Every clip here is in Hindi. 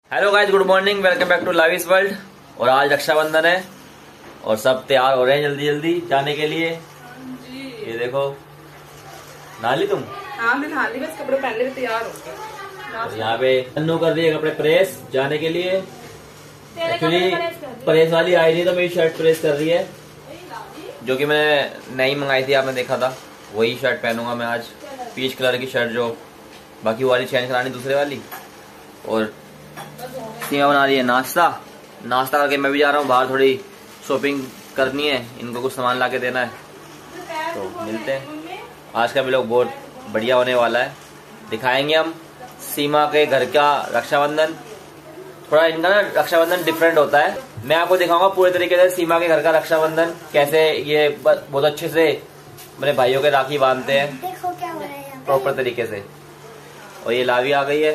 Hello guys, good morning, welcome back to live world. और आज रक्षाबंधन है और सब तैयार हो रहे हैं जल्दी जल्दी जाने के लिए। ये देखो, नहा ली तुम? हाँ मैं नहा ली, बस कपड़े पहन ले, तैयार हो गए। यहाँ पे तन्नू कर दिए कपड़े प्रेस जाने के लिए। एक्चुअली प्रेस वाली आई नहीं तो मेरी शर्ट प्रेस कर रही है, जो कि मैंने नई मंगाई थी, आपने देखा था। वही शर्ट पहनूंगा मैं आज, पीच कलर की शर्ट, जो बाकी वाली चेंज करानी दूसरे वाली। और सीमा बना रही है नाश्ता करके मैं भी जा रहा हूँ बाहर, थोड़ी शॉपिंग करनी है, इनको कुछ सामान ला के देना है। तो मिलते हैं। आज का व्लॉग बहुत बढ़िया होने वाला है, दिखाएंगे हम सीमा के घर का रक्षाबंधन। थोड़ा इनका ना रक्षाबंधन डिफरेंट होता है, मैं आपको दिखाऊंगा पूरे तरीके से सीमा के घर का रक्षाबंधन, कैसे ये बहुत अच्छे से मेरे भाइयों के राखी बांधते हैं। देखो क्या हो रहा है प्रॉपर तरीके से। और ये लावी आ गई है,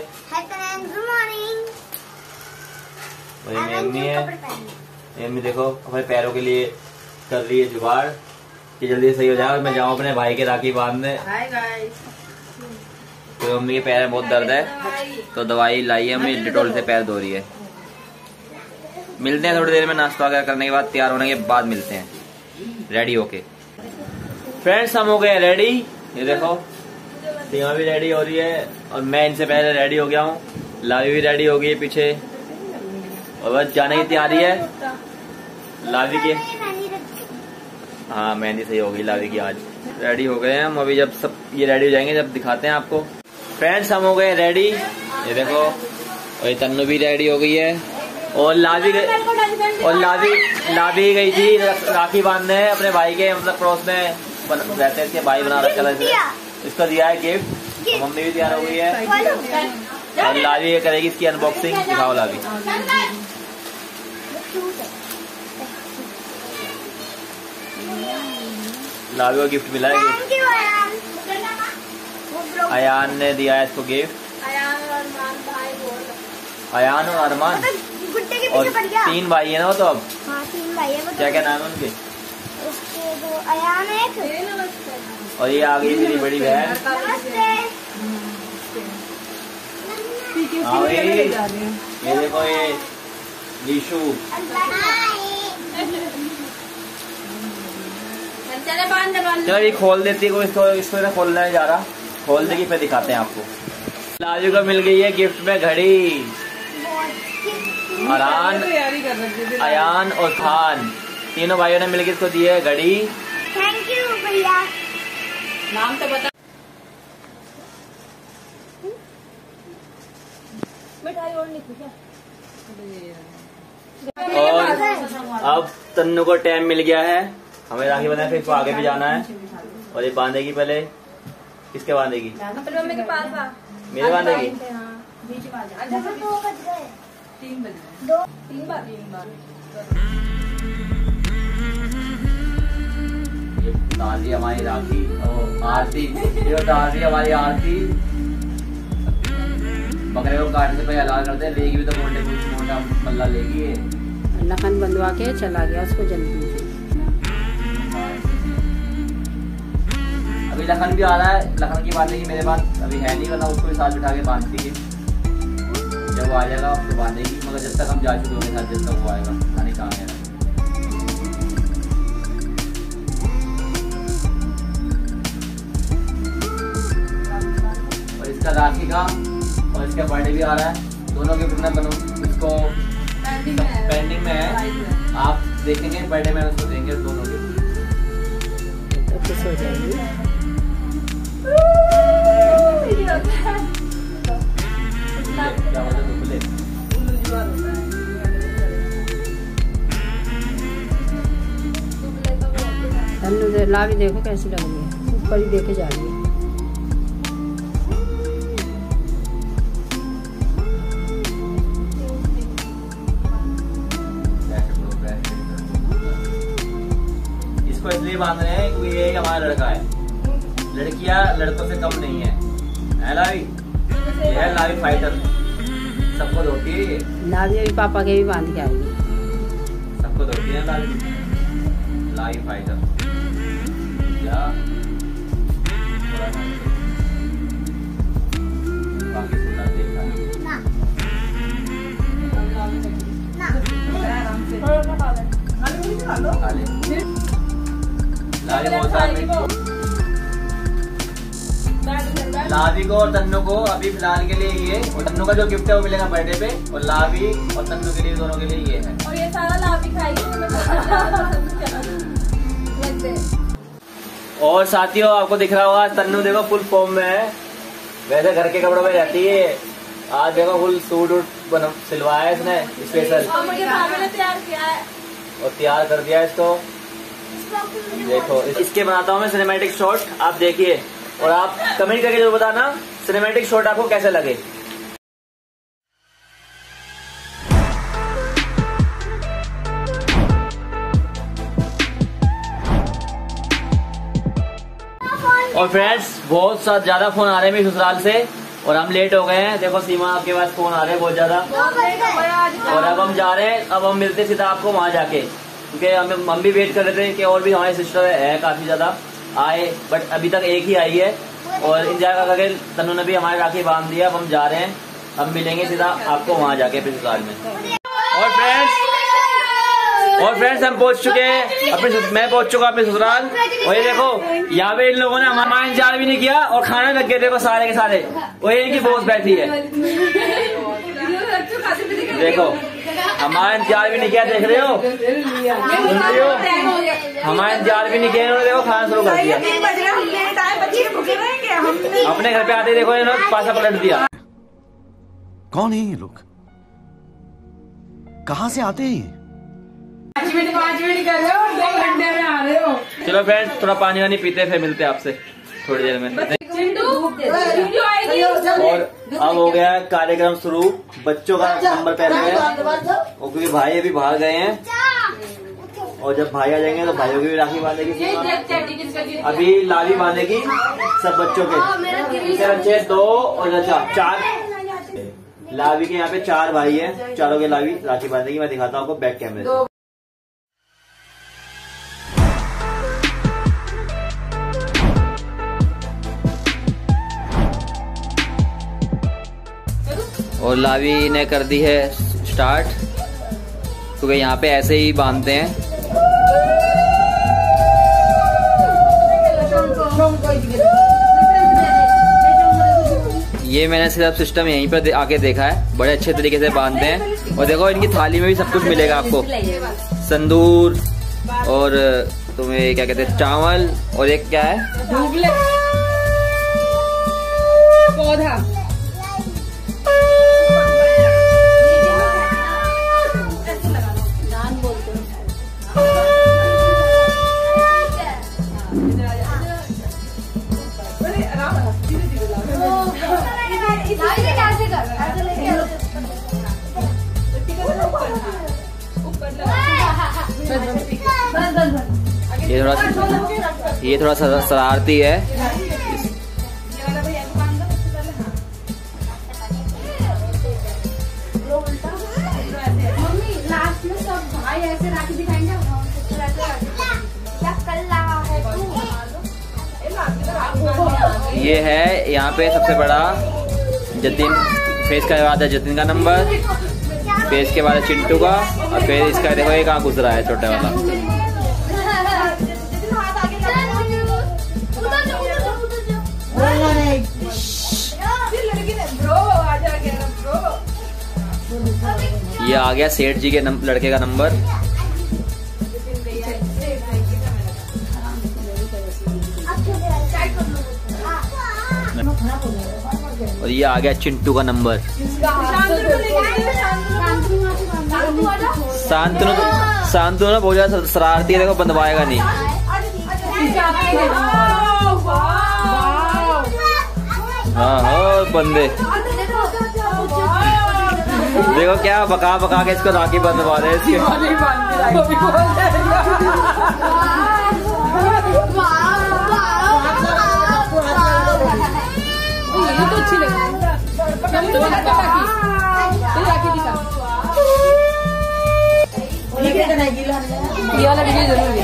मेरी मम्मी है। मम्मी देखो अपने पैरों के लिए कर रही है जुगाड़ कि जल्दी सही हो जाए और मैं जाऊँ अपने भाई के राखी बांधने। हाय गाइस, तो मम्मी के पैर में बहुत दर्द है तो दवाई लाई है, मम्मी डिटॉल से पैर धो रही है। मिलते हैं थोड़ी देर में, नाश्ता वगैरह करने के बाद, तैयार होने के बाद मिलते हैं रेडी होके। फ्रेंड्स हम हो गए रेडी, ये देखो सीमा भी रेडी हो रही है और मैं इनसे पहले रेडी हो गया हूँ। लावी भी रेडी हो गई है पीछे और बस जाने की तैयारी है लावी की। हाँ मेहंदी सही हो गई लावी की, आज रेडी हो गए हैं हम। अभी जब सब ये रेडी हो जाएंगे जब दिखाते हैं आपको। फ्रेंड्स हम हो गए रेडी, ये देखो। और ये तन्नू भी रेडी हो गई है और लावी गई थी राखी बांधने अपने भाई के, मतलब पड़ोस में रहते हैं, इसके भाई बना रखा था, इसको दिया है गिफ्ट। तो मम्मी भी तैयार हो गई है और लावी करेगी इसकी अनबॉक्सिंग। दिखाओ लावी। लावी को गिफ्ट मिला है, अयान ने दिया है इसको गिफ्ट। अयान और अरमान और 3 भाई है ना वो तो। अब हाँ 3 भाई है। क्या क्या नाम है उनके? उसके दो अयान एक, और ये आ गई मेरी बड़ी बहन। हाँ भाई, ये देखो ये लीशु। चलो ये खोल देती है, इसको ना खोलना नहीं जा रहा, खोल देगी फिर दिखाते हैं आपको। लाजू को मिल गई है गिफ्ट में घड़ी। अयान और खान तीनों भाइयों ने मिलकर इसको दी है घड़ी। थैंक यू भैया। नाम तो बता। और अब तन्नू को टाइम मिल गया है, हमें राखी बंधना, फिर इसको आगे भी जाना है। और ये बांधेगी पहले, किसके बांधेगी? मम्मी के पास मेरे बांधेगी। ये डाल दी हमारी राखी और आरती, ये डाल दी हमारी आरती। बकरे को काटने से पहले हलाल करते हैं, लेगी भी तो मोटा पल्ला लेगी। लखन बंधवा के चला गया उसको जल्दी से। अभी लखन भी आ रहा है, लखन की बांधेगी मेरे पास अभी है नहीं, वरना उसको भी साथ बिठा के बांधती है। जब वो आ जाएगा उसको बांधेगी, मगर जब तक हम जा चुके होंगे साथ, जब तक वो आएगा खाने कहाँ है। और इसका राखी का और इसका बर्थडे भी आ रहा है, दोनों गिफ्ट में बनू इसको पेंडिंग में है। आप देखेंगे बर्थडे में उसको देंगे दोनों गिफ्ट, तो खुश हो जाएगी। क्या होता है बोले। तन्नू लावी देखो कैसी लग रही है, ऊपर ही देखे जा रही है। इसको इसलिए बांध रहे हैं क्योंकि ये हमारा लड़का है, लड़कियां लड़कों से कम नहीं है लावी। ये है लावी फाइटर, सबको धोती है ये। लावी अभी पापा के भी बांध के आएगी, सबको धोती है लावी फाइटर। क्या बाकी सुना देखा लावी को और तन्नू को अभी फिलहाल के लिए ये, और तन्नू का जो गिफ्ट है वो मिलेगा बर्थडे पे, और लावी और तन्नू के लिए दोनों के लिए ये है। और ये सारा लावी खाएगी। और साथियों आपको दिख रहा होगा तन्नू देखो फुल फॉर्म में है, वैसे घर के कपड़ों में रहती है। आज देखो फुल सूट उट सिलवाया है इसने स्पेशल, तैयार किया है और तैयार कर दिया इसको। देखो इसके बनाता हूँ मैं सिनेमैटिक शॉट, आप देखिए और आप कमेंट करके जरूर बताना सिनेमैटिक शॉट आपको कैसे लगे। और फ्रेंड्स बहुत सा ज्यादा फोन आ रहे हैं मेरे ससुराल से और हम लेट हो गए हैं। देखो सीमा आपके पास फोन आ रहे हैं बहुत ज्यादा, और अब हम जा रहे हैं, अब हम मिलते सीधा आपको वहां जाके, क्योंकि हम भी वेट कर रहे थे कि और भी हमारे सिस्टर है काफी ज्यादा आए, बट अभी तक एक ही आई है। और इंतजार करके तन्नू ने भी हमारे राखी बांध दिया। अब हम जा रहे हैं, अब मिलेंगे सीधा आपको वहां जाके अपने ससुराल में। और फ्रेंड्स हम पहुंच चुके हैं मैं पहुंच चुका अपने ससुराल। और ये देखो यहाँ पे इन लोगों ने हमारा इंतजार भी नहीं किया और खाने लग गए। देखो सारे के सारे, और इनकी बॉस बैठी है, देखो हमारा इंतजार भी नहीं किया, देख रहे हो हमारा इंतजार भी नहीं किया इन्होंने, देखो खाना शुरू कर दिया। अपने घर पे आते देखो इन्होंने पासा पलट दिया। कौन है ये लोग, कहाँ से आते हैं? 5 मिनट कर रहे हो, 2 घंटे में आ रहे हो। चलो फ्रेंड्स थोड़ा पानी वानी पीते फिर मिलते हैं आपसे थोड़ी देर में। और अब हो गया कार्यक्रम शुरू, बच्चों का नंबर पहले है, और क्योंकि भाई अभी बाहर गए हैं और जब भाई आ जाएंगे तो भाइयों की भी राखी बांधेगी। अभी लावी बांधेगी सब बच्चों के 2 और 4 लावी के यहाँ पे 4 भाई हैं, चारों के लावी राखी बांधेगी। मैं दिखाता हूँ आपको बैक कैमरे से। और लावी ने कर दी है स्टार्ट, क्योंकि यहाँ पे ऐसे ही बांधते हैं। ये मैंने सिर्फ सिस्टम यहीं पर आके देखा है, बड़े अच्छे तरीके से बांधते हैं। और देखो इनकी थाली में भी सब कुछ मिलेगा आपको, संदूर और तुम्हें क्या कहते हैं चावल, और एक क्या है पौधा। ये थोड़ा शरारती है। लास्ट में सब भाई ऐसे राखी दिखाएंगे, ये है यहाँ पे सबसे बड़ा जतिन, फेस का बाद है जतिन का नंबर, फेस के बाद है चिंटू का, और फिर इसका देखो ये कहाँ गुजरा है छोटे वाला। ये आ गया सेठ जी के लड़के का नंबर, और ये आ गया चिंटू का नंबर। शांतनु ना बहुत ज्यादा शरारती है, देखो बंधवाएगा नहीं। हाँ बंदे देखो क्या बका बका के इसको राखी बंधवा रहे हैं। ये तो अच्छी लगी। ये वाला वीडियो जरूर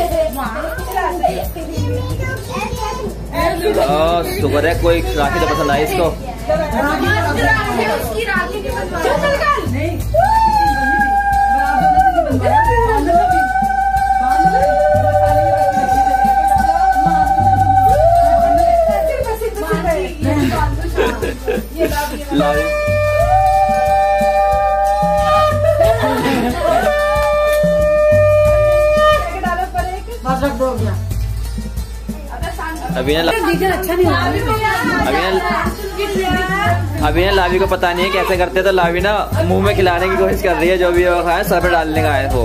है। शुक्र है कोई राखी तो पसंद आई इसको। अभी ना अभी ना लावी को पता नहीं है कैसे करते, तो लावी ना मुंह में खिलाने की कोशिश कर रही है, जो भी वो खाए सर पे डालने का है वो।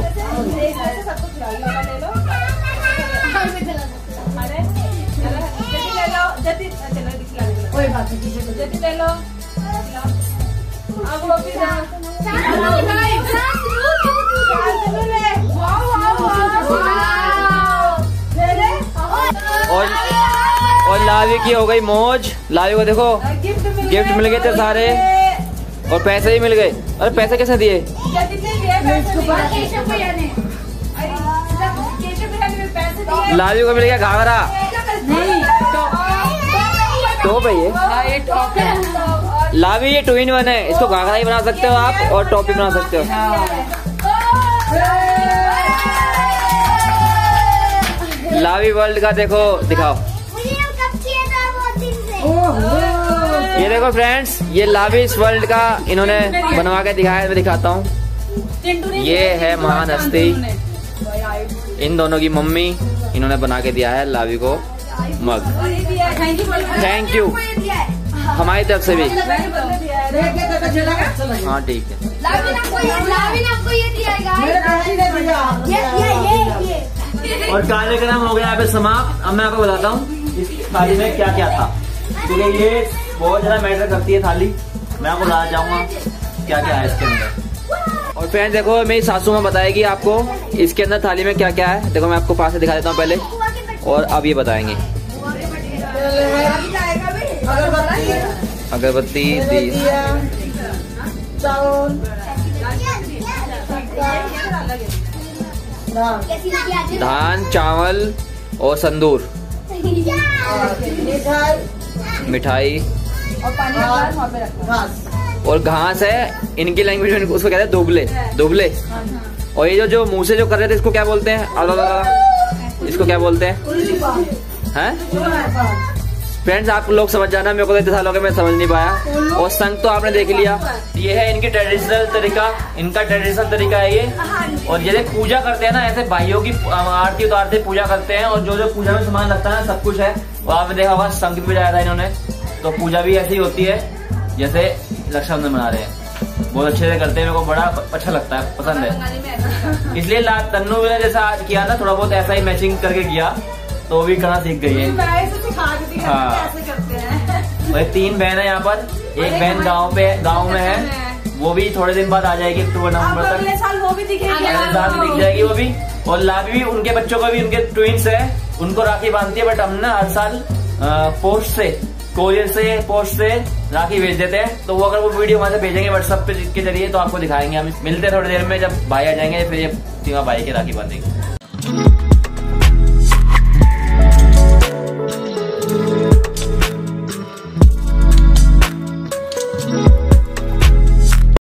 और लावी की हो गई मौज। लावी को देखो गिफ्ट मिल गए थे सारे, और पैसे भी मिल गए। अरे पैसे कैसे दिए? लावी को मिल गया घाघरा, टॉप है ये। लावी ये 2 in 1 है, इसको घाघरा ही बना सकते हो आप और टॉप भी बना सकते हो। लावी वर्ल्ड का देखो, दिखाओ। ये देखो फ्रेंड्स, ये लावी इस वर्ल्ड का इन्होंने बनवा के दिखाया, मैं दिखाता हूँ। ये है महान हस्ती, इन दोनों की मम्मी, इन्होंने बना के दिया है लावी को मग। थैंक यू हमारी तरफ से भी। हाँ ठीक है। और कार्यक्रम हो गया यहाँ पे समाप्त। अब मैं आपको बताता हूँ इस थाली में क्या क्या था, क्योंकि ये बहुत ज्यादा मैटर करती है थाली। मैं आपको बताना चाहूंगा क्या क्या है इसके अंदर। और फ्रेंड देखो, मेरी सासू माँ बताएगी आपको इसके अंदर थाली में क्या क्या है। देखो मैं आपको पास से दिखा देता हूँ पहले, और अब ये बताएंगे। अगरबत्ती, धान, चावल और संदूर, मिठाई और घास है। इनकी लैंग्वेज में उसको कहते हैं दुबले दुबले। और ये जो मुंह से जो कर रहे थे इसको क्या बोलते हैं? इसको क्या बोलते हैं? फ्रेंड्स आप लोग समझ जाना, मेरे को तो इतने साल हो गए मैं समझ नहीं पाया। और संग तो आपने देख लिया, ये है इनकी ट्रेडिशनल तरीका, इनका ट्रेडिशनल तरीका है ये। और जैसे पूजा करते हैं ना, ऐसे भाइयों की आरती उतारते पूजा करते हैं, और जो जो पूजा में सामान लगता है ना सब कुछ है। और आपने देखा होगा संग भी बजाया था इन्होंने, तो पूजा भी ऐसी होती है जैसे रक्षाबंधन मना रहे हैं। बहुत अच्छे से करते हैं, मेरे को बड़ा अच्छा लगता है, पसंद है। इसलिए तन्नू ने जैसा आज किया ना, थोड़ा बहुत ऐसा ही मैचिंग करके किया, तो भी करना सीख गई है। हाँ, वही 3 बहन है यहाँ पर। एक बहन गाँव में है, वो भी थोड़े दिन बाद आ जाएगी, अक्टूबर नवंबर तक। अगले साल वो भी दिखेगी, अगले साल दिख जाएगी वो भी। और लावी भी, उनके बच्चों को भी, उनके ट्विंस है, उनको राखी बांधती है। बट हम ना हर साल पोस्ट से, कोरियर से, पोस्ट से राखी भेज देते हैं। तो वो अगर वो वीडियो हमारे भेजेंगे व्हाट्सएप के जरिए, तो आपको दिखाएंगे। हम मिलते हैं थोड़ी देर में, जब भाई आ जाएंगे फिर ये तीनों भाई के राखी बांधेंगे।